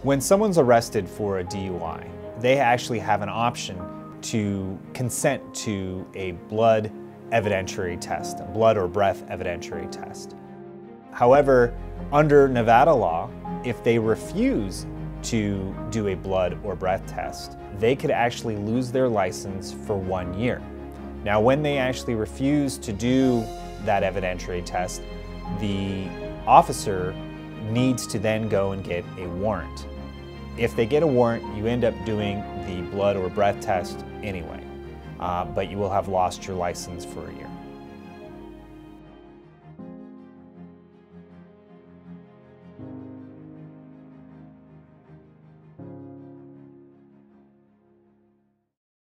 When someone's arrested for a DUI, they actually have an option to consent to a blood evidentiary test, a blood or breath evidentiary test. However, under Nevada law, if they refuse to do a blood or breath test, they could actually lose their license for 1 year. Now, when they actually refuse to do that evidentiary test, the officer needs to then go and get a warrant. If they get a warrant, you end up doing the blood or breath test anyway, but you will have lost your license for a year.